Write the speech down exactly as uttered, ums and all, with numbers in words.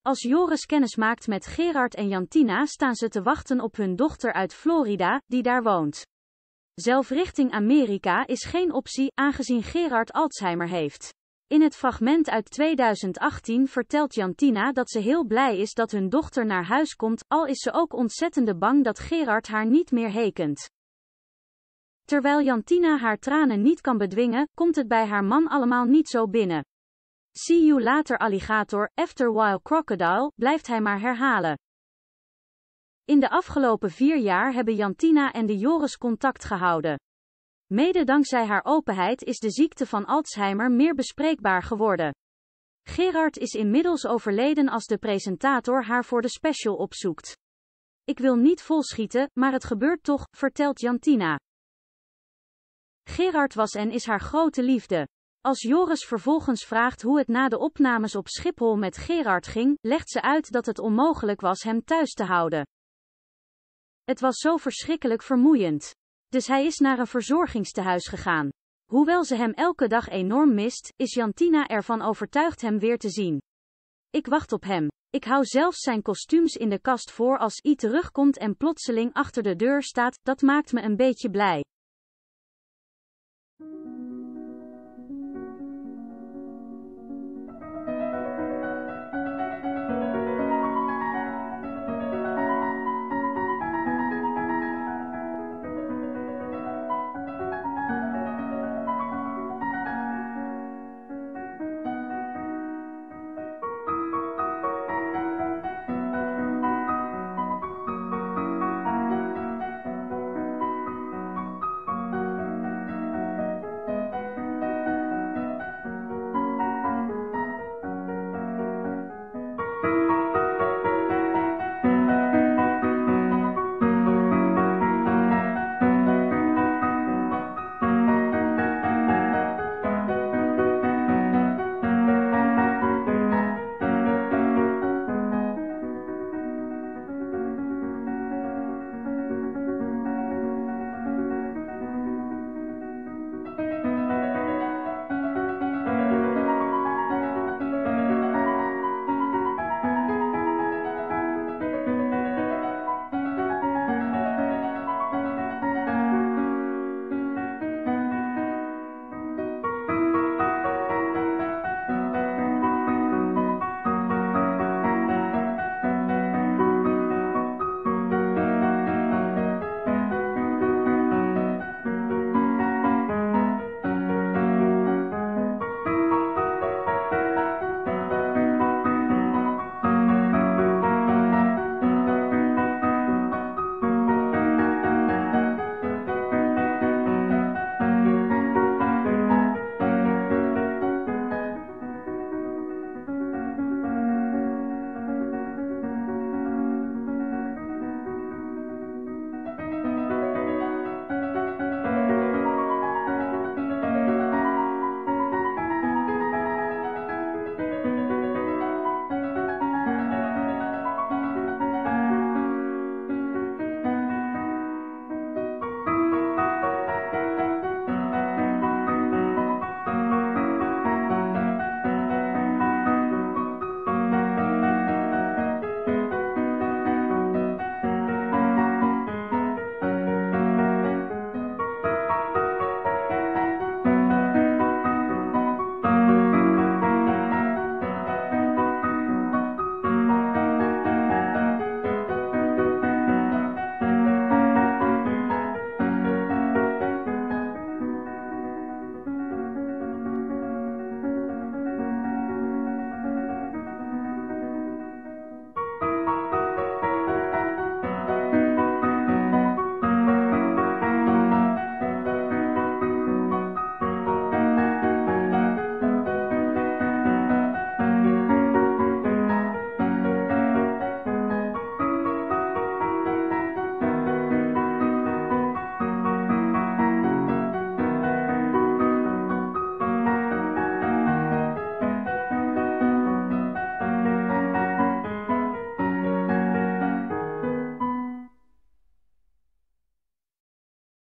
Als Joris kennis maakt met Gerard en Jantina staan ze te wachten op hun dochter uit Florida, die daar woont. Zelf richting Amerika is geen optie, aangezien Gerard Alzheimer heeft. In het fragment uit tweeduizend achttien vertelt Jantina dat ze heel blij is dat hun dochter naar huis komt, al is ze ook ontzettend bang dat Gerard haar niet meer hekent. Terwijl Jantina haar tranen niet kan bedwingen, komt het bij haar man allemaal niet zo binnen. See you later alligator, after while crocodile, blijft hij maar herhalen. In de afgelopen vier jaar hebben Jantina en de Joris contact gehouden. Mede dankzij haar openheid is de ziekte van Alzheimer meer bespreekbaar geworden. Gerard is inmiddels overleden als de presentator haar voor de special opzoekt. Ik wil niet volschieten, maar het gebeurt toch, vertelt Jantina. Gerard was en is haar grote liefde. Als Joris vervolgens vraagt hoe het na de opnames op Schiphol met Gerard ging, legt ze uit dat het onmogelijk was hem thuis te houden. Het was zo verschrikkelijk vermoeiend. Dus hij is naar een verzorgingstehuis gegaan. Hoewel ze hem elke dag enorm mist, is Jantina ervan overtuigd hem weer te zien. Ik wacht op hem. Ik hou zelfs zijn kostuums in de kast voor als hij terugkomt en plotseling achter de deur staat, dat maakt me een beetje blij.